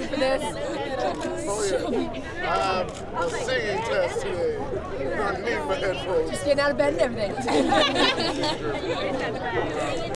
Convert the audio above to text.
ready for this? Oh, yeah. A singing test today. You're going to need my headphones. Just getting out of bed and everything.